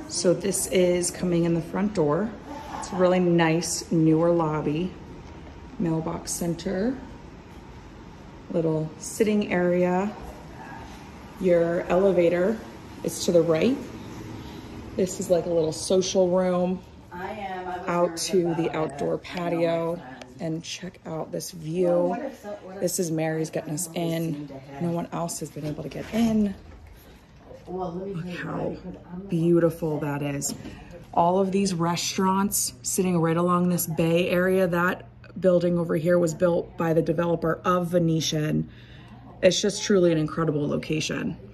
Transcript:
So this is coming in the front door. It's a really nice, newer lobby. Mailbox center. Little sitting area. Your elevator is to the right. This is like a little social room. Out to the outdoor patio. And check out this view. This is Mary's getting us in. No one else has been able to get in. Look how beautiful that is. All of these restaurants sitting right along this bay area. That building over here was built by the developer of Venetian. It's just truly an incredible location.